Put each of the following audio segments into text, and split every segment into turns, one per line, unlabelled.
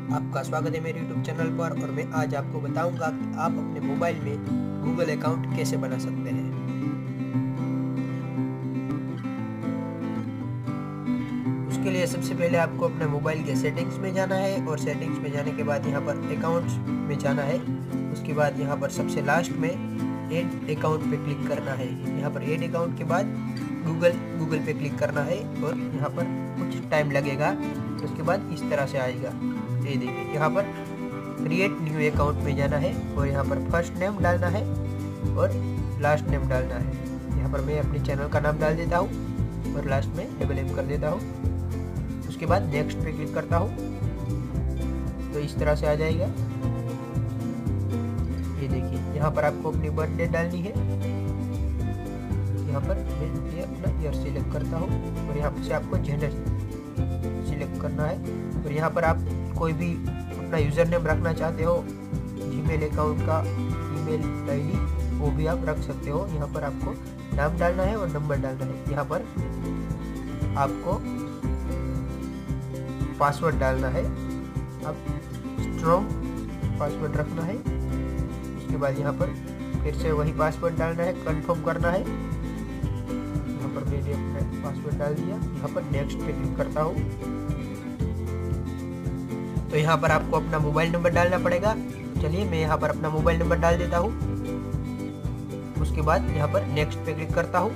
आपका स्वागत है मेरे YouTube चैनल पर और मैं आज आपको बताऊंगा कि आप अपने मोबाइल में गूगल अकाउंट कैसे बना सकते हैं। उसके लिए सबसे पहले आपको अपने मोबाइल के सेटिंग्स में जाना है और सेटिंग्स में जाने के बाद यहाँ पर अकाउंट्स में जाना है। उसके बाद यहाँ पर सबसे लास्ट में ऐड अकाउंट पे क्लिक करना है। यहाँ पर ऐड अकाउंट के बाद गूगल पे क्लिक करना है और यहाँ पर कुछ टाइम लगेगा। उसके बाद इस तरह से आएगा। ये देखिए यहाँ पर क्रिएट न्यू अकाउंट में जाना है और यहाँ पर फर्स्ट नेम डालना है और लास्ट नेम डालना है। यहाँ पर मैं अपने चैनल का नाम डाल देता हूँ और लास्ट में डबल कर देता हूँ। उसके बाद नेक्स्ट पे क्लिक करता हूँ तो इस तरह से आ जाएगा। ये देखिए यहाँ पर आपको अपनी बर्थ डेट डालनी है। यहाँ पर मैं ये अपना ईयर सिलेक्ट करता हूँ और यहाँ से आपको जेंडर सिलेक्ट करना है। और यहाँ पर आप कोई भी अपना यूज़र नेम रखना चाहते हो जीमेल अकाउंट का ईमेल आईडी वो भी आप रख सकते हो। यहाँ पर आपको नाम डालना है और नंबर डालना है। यहाँ पर आपको पासवर्ड डालना है। आप स्ट्रॉन्ग पासवर्ड रखना है। उसके बाद यहाँ पर फिर से वही पासवर्ड डालना है, कंफर्म करना है। यहाँ पर मैंने अपना पासवर्ड डाल दिया। यहाँ पर नेक्स्ट पे क्लिक करता हूँ तो यहाँ पर आपको अपना मोबाइल नंबर डालना पड़ेगा। चलिए मैं यहाँ पर अपना मोबाइल नंबर डाल देता हूँ। उसके बाद यहाँ पर नेक्स्ट पे क्लिक करता हूँ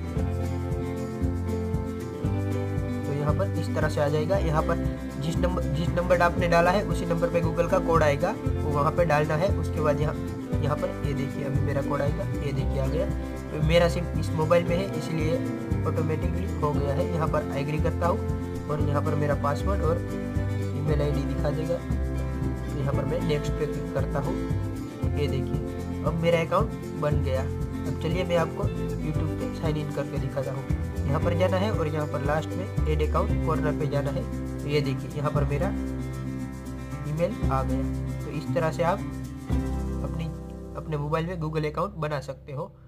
तो यहाँ पर इस तरह से आ जाएगा। यहाँ पर जिस नंबर आपने डाला है उसी नंबर पे गूगल का कोड आएगा, वो वहाँ पे डालना है। उसके बाद यहाँ पर ये देखिए अभी मेरा कोड आएगा। ये देखिए आ गया। तो मेरा सिम इस मोबाइल में है इसलिए ऑटोमेटिकली हो गया है। यहाँ पर एग्री करता हूँ और यहाँ पर मेरा पासवर्ड और ईमेल आईडी दिखा देगा। तो यहाँ पर मैं नेक्स्ट पे क्लिक करता हूँ। ये देखिए अब मेरा अकाउंट बन गया। अब चलिए मैं आपको यूट्यूब पे साइन इन करके दिखाता हूँ। यहाँ पर जाना है और यहाँ पर लास्ट में ऐड अकाउंट कॉर्नर पे जाना है। तो ये देखिए यहाँ पर मेरा ईमेल आ गया। तो इस तरह से आप अपने मोबाइल में गूगल अकाउंट बना सकते हो।